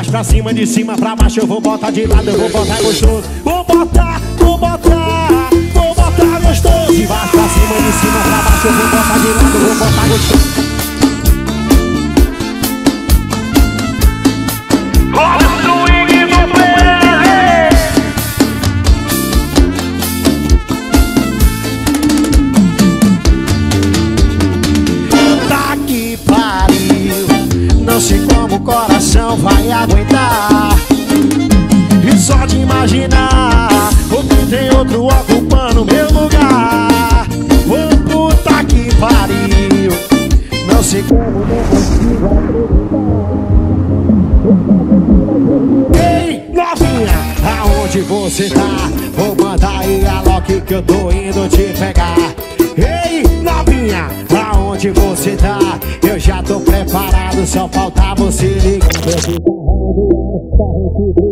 baixo pra cima, de cima pra baixo. Eu vou botar de lado, eu vou botar gostoso. Vou botar gostoso. De baixo pra cima, de cima pra baixo. Eu vou botar de lado, eu vou botar gostoso. Não sei como o coração vai aguentar. E só de imaginar o que tem outro ocupando meu lugar. Oh, puta que pariu. Não sei como não consigo acreditar. Ei, novinha, aonde você tá? Vou mandar aí a Loki que eu tô indo te pegar. Ei, novinha, aonde você tá? Eu já tô preparado, só falta você ligar.